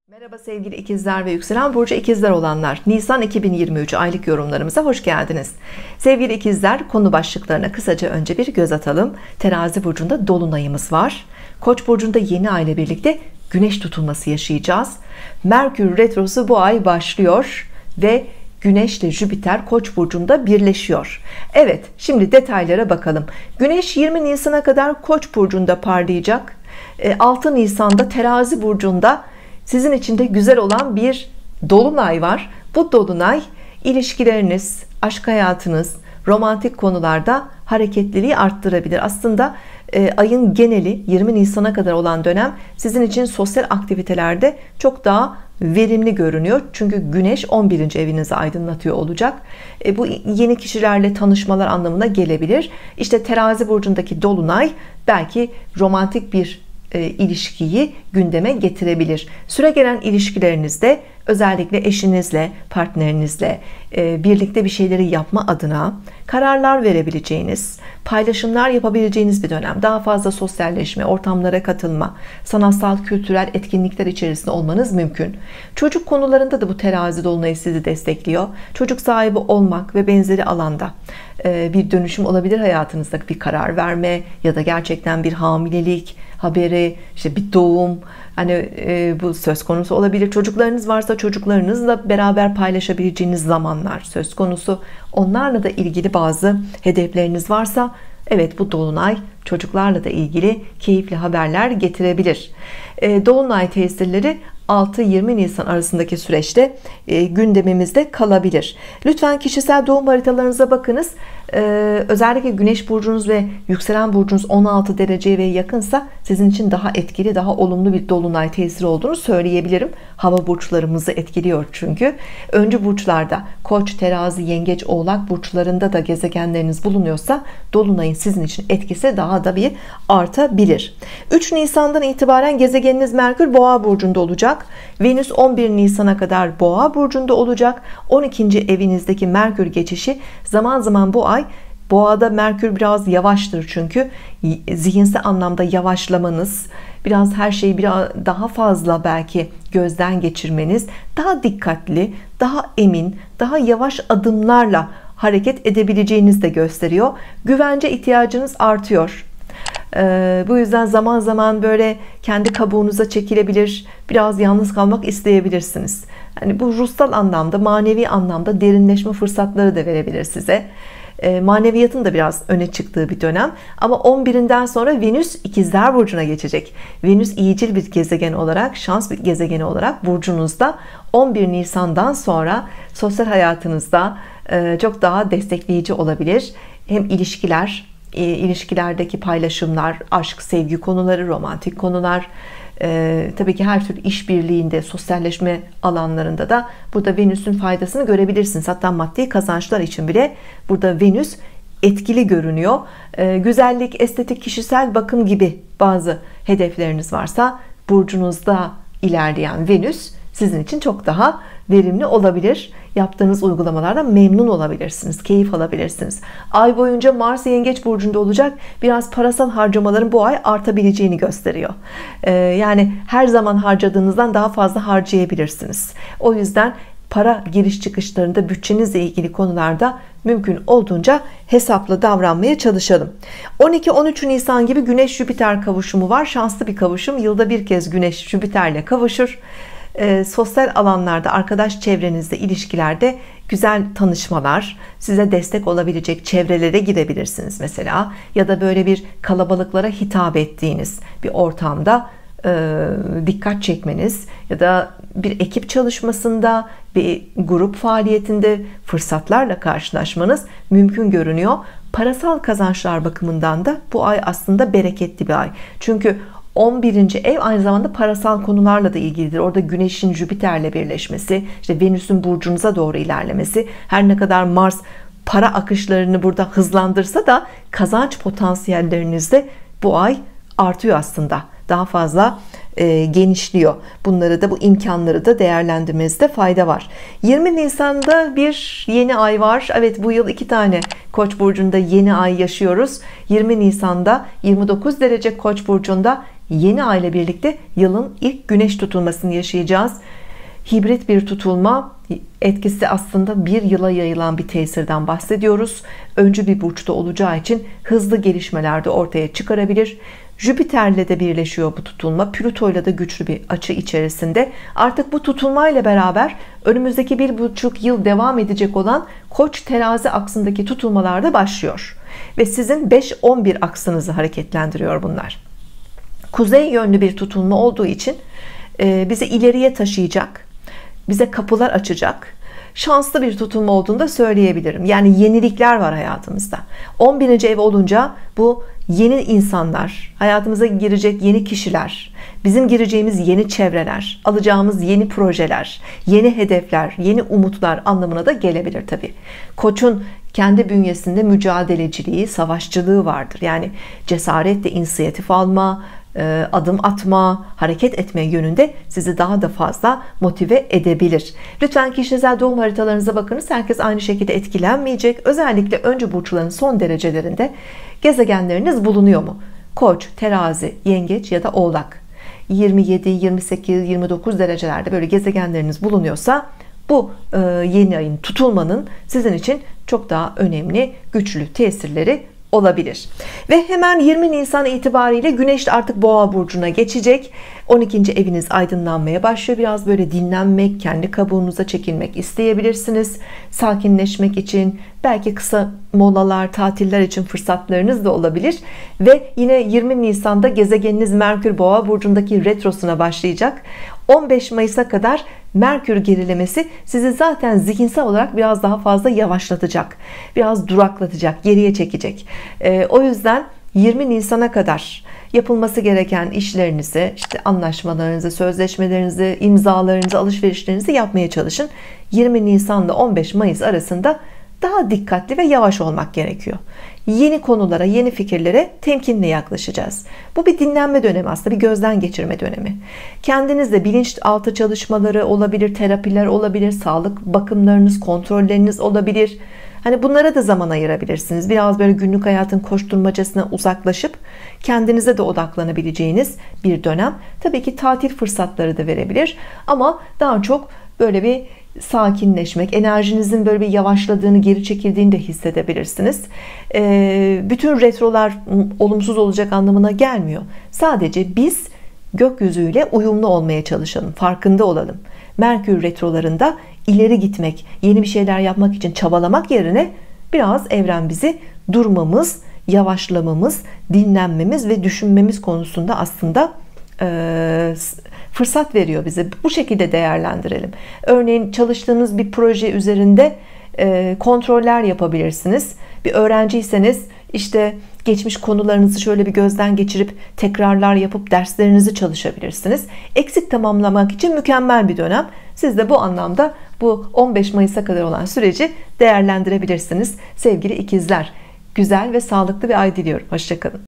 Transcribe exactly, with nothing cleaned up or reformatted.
Merhaba sevgili ikizler ve yükselen burcu ikizler olanlar, Nisan iki bin yirmi üç aylık yorumlarımıza hoş geldiniz. Sevgili ikizler, konu başlıklarına kısaca önce bir göz atalım. Terazi burcunda dolunayımız var. Koç burcunda yeni ay ile birlikte güneş tutulması yaşayacağız. Merkür retrosu bu ay başlıyor ve Güneş ile Jüpiter Koç burcunda birleşiyor. Evet, şimdi detaylara bakalım. Güneş yirmi Nisan'a kadar Koç burcunda parlayacak. altı Nisan'da Terazi burcunda sizin için de güzel olan bir dolunay var. Bu dolunay ilişkileriniz, aşk hayatınız, romantik konularda hareketliliği arttırabilir. Aslında e, ayın geneli yirmi Nisan'a kadar olan dönem sizin için sosyal aktivitelerde çok daha verimli görünüyor. Çünkü Güneş on birinci evinizi aydınlatıyor olacak. E, bu yeni kişilerle tanışmalar anlamına gelebilir. İşte Terazi burcundaki dolunay belki romantik bir E, ilişkiyi gündeme getirebilir. Süregelen ilişkilerinizde özellikle eşinizle, partnerinizle e, birlikte bir şeyleri yapma adına kararlar verebileceğiniz, paylaşımlar yapabileceğiniz bir dönem. Daha fazla sosyalleşme, ortamlara katılma, sanatsal, kültürel etkinlikler içerisinde olmanız mümkün. Çocuk konularında da bu terazi dolunayı sizi destekliyor. Çocuk sahibi olmak ve benzeri alanda e, bir dönüşüm olabilir hayatınızda, bir karar verme ya da gerçekten bir hamilelik haberi, işte bir doğum, hani e, bu söz konusu olabilir. Çocuklarınız varsa çocuklarınızla beraber paylaşabileceğiniz zamanlar söz konusu. Onlarla da ilgili bazı hedefleriniz varsa evet, bu dolunay çocuklarla da ilgili keyifli haberler getirebilir. E, dolunay tesirleri altı yirmi Nisan arasındaki süreçte e, gündemimizde kalabilir. Lütfen kişisel doğum haritalarınıza bakınız. Ee, özellikle Güneş burcunuz ve yükselen burcunuz on altı dereceye ve yakınsa sizin için daha etkili, daha olumlu bir dolunay tesiri olduğunu söyleyebilirim. Hava burçlarımızı etkiliyor çünkü. Öncü burçlarda Koç, Terazi, Yengeç, Oğlak burçlarında da gezegenleriniz bulunuyorsa dolunayın sizin için etkisi daha da bir artabilir. üç Nisan'dan itibaren gezegeniniz Merkür Boğa burcunda olacak. Venüs on bir Nisan'a kadar Boğa burcunda olacak. on ikinci evinizdeki Merkür geçişi zaman zaman bu ay Boğada Merkür biraz yavaştır, çünkü zihinsel anlamda yavaşlamanız, biraz her şeyi biraz daha fazla belki gözden geçirmeniz, daha dikkatli, daha emin, daha yavaş adımlarla hareket edebileceğinizi de gösteriyor. Güvence ihtiyacınız artıyor. Ee, bu yüzden zaman zaman böyle kendi kabuğunuza çekilebilir, biraz yalnız kalmak isteyebilirsiniz. Yani bu ruhsal anlamda, manevi anlamda derinleşme fırsatları da verebilir size. E, maneviyatın da biraz öne çıktığı bir dönem. Ama on birinden sonra Venüs ikizler burcuna geçecek. Venüs iyicil bir gezegen olarak, şans bir gezegeni olarak burcunuzda. on bir Nisan'dan sonra sosyal hayatınızda e, çok daha destekleyici olabilir. Hem ilişkiler, e, ilişkilerdeki paylaşımlar, aşk, sevgi konuları, romantik konular, Ee, tabii ki her türlü işbirliğinde, sosyalleşme alanlarında da burada Venüs'ün faydasını görebilirsiniz. Hatta maddi kazançlar için bile burada Venüs etkili görünüyor. Ee, güzellik, estetik, kişisel bakım gibi bazı hedefleriniz varsa burcunuzda ilerleyen Venüs sizin için çok daha verimli olabilir. Yaptığınız uygulamalardan memnun olabilirsiniz, keyif alabilirsiniz. Ay boyunca Mars Yengeç burcunda olacak. Biraz parasal harcamaların bu ay artabileceğini gösteriyor. Ee, yani her zaman harcadığınızdan daha fazla harcayabilirsiniz. O yüzden para giriş çıkışlarında, bütçenizle ilgili konularda mümkün olduğunca hesaplı davranmaya çalışalım. on iki on üç Nisan gibi Güneş Jüpiter kavuşumu var. Şanslı bir kavuşum. Yılda bir kez Güneş Jüpiter'le kavuşur. E, sosyal alanlarda, arkadaş çevrenizde, ilişkilerde güzel tanışmalar, size destek olabilecek çevrelere girebilirsiniz mesela, ya da böyle bir kalabalıklara hitap ettiğiniz bir ortamda e, dikkat çekmeniz ya da bir ekip çalışmasında, bir grup faaliyetinde fırsatlarla karşılaşmanız mümkün görünüyor. Parasal kazançlar bakımından da bu ay aslında bereketli bir ay. Çünkü on birinci ev aynı zamanda parasal konularla da ilgilidir. Orada Güneş'in Jüpiter'le birleşmesi, işte Venüs'ün burcunuza doğru ilerlemesi, her ne kadar Mars para akışlarını burada hızlandırsa da kazanç potansiyelleriniz de bu ay artıyor aslında. Daha fazla e, genişliyor. Bunları da, bu imkanları da değerlendirmenizde fayda var. yirmi Nisan'da bir yeni ay var. Evet, bu yıl iki tane Koç burcunda yeni ay yaşıyoruz. yirmi Nisan'da yirmi dokuz derece Koç burcunda yeni ay ile birlikte yılın ilk güneş tutulmasını yaşayacağız. Hibrit bir tutulma, etkisi aslında bir yıla yayılan bir tesirden bahsediyoruz. Öncü bir burçta olacağı için hızlı gelişmeler de ortaya çıkarabilir. Jüpiter'le de birleşiyor bu tutulma. Plüto'yla da güçlü bir açı içerisinde. Artık bu tutulmayla beraber önümüzdeki bir buçuk yıl devam edecek olan Koç terazi aksındaki tutulmalar da başlıyor. Ve sizin beş on bir aksınızı hareketlendiriyor bunlar. Kuzey yönlü bir tutulma olduğu için bizi ileriye taşıyacak, bize kapılar açacak, şanslı bir tutulma olduğunu da söyleyebilirim. Yani yenilikler var hayatımızda. on birinci ev olunca bu yeni insanlar, hayatımıza girecek yeni kişiler, bizim gireceğimiz yeni çevreler, alacağımız yeni projeler, yeni hedefler, yeni umutlar anlamına da gelebilir tabii. Koç'un kendi bünyesinde mücadeleciliği, savaşçılığı vardır. Yani cesaretle inisiyatif alma, adım atma, hareket etme yönünde sizi daha da fazla motive edebilir. Lütfen kişisel doğum haritalarınıza bakınız. Herkes aynı şekilde etkilenmeyecek. Özellikle öncü burçların son derecelerinde gezegenleriniz bulunuyor mu? Koç, terazi, yengeç ya da oğlak. yirmi yedi, yirmi sekiz, yirmi dokuz derecelerde böyle gezegenleriniz bulunuyorsa bu yeni ayın, tutulmanın sizin için çok daha önemli, güçlü tesirleri olabilir. Ve hemen yirmi Nisan itibariyle Güneş artık Boğa burcuna geçecek. on ikinci eviniz aydınlanmaya başlıyor. Biraz böyle dinlenmek, kendi kabuğunuza çekilmek isteyebilirsiniz. Sakinleşmek için, belki kısa molalar, tatiller için fırsatlarınız da olabilir. Ve yine yirmi Nisan'da gezegeniniz Merkür Boğa burcundaki retrosuna başlayacak. on beş Mayıs'a kadar Merkür gerilemesi sizi zaten zihinsel olarak biraz daha fazla yavaşlatacak, biraz duraklatacak, geriye çekecek. Ee, o yüzden yirmi Nisan'a kadar yapılması gereken işlerinizi, işte anlaşmalarınızı, sözleşmelerinizi, imzalarınızı, alışverişlerinizi yapmaya çalışın. yirmi Nisan ile on beş Mayıs arasında daha dikkatli ve yavaş olmak gerekiyor. Yeni konulara, yeni fikirlere temkinli yaklaşacağız. Bu bir dinlenme dönemi, aslında bir gözden geçirme dönemi. Kendinizde bilinçaltı çalışmaları olabilir, terapiler olabilir, sağlık bakımlarınız, kontrolleriniz olabilir. Hani bunlara da zaman ayırabilirsiniz. Biraz böyle günlük hayatın koşturmacasına uzaklaşıp kendinize de odaklanabileceğiniz bir dönem. Tabii ki tatil fırsatları da verebilir ama daha çok böyle bir sakinleşmek, enerjinizin böyle bir yavaşladığını, geri çekildiğini de hissedebilirsiniz. Ee, bütün retrolar olumsuz olacak anlamına gelmiyor. Sadece biz gökyüzüyle uyumlu olmaya çalışalım, farkında olalım. Merkür retrolarında ileri gitmek, yeni bir şeyler yapmak için çabalamak yerine biraz evren bizi durmamız, yavaşlamamız, dinlenmemiz ve düşünmemiz konusunda aslında e, fırsat veriyor bize. Bu şekilde değerlendirelim. Örneğin çalıştığınız bir proje üzerinde e, kontroller yapabilirsiniz. Bir öğrenciyseniz işte geçmiş konularınızı şöyle bir gözden geçirip tekrarlar yapıp derslerinizi çalışabilirsiniz. Eksik tamamlamak için mükemmel bir dönem. Siz de bu anlamda bu on beş Mayıs'a kadar olan süreci değerlendirebilirsiniz. Sevgili ikizler, güzel ve sağlıklı bir ay diliyorum. Hoşça kalın.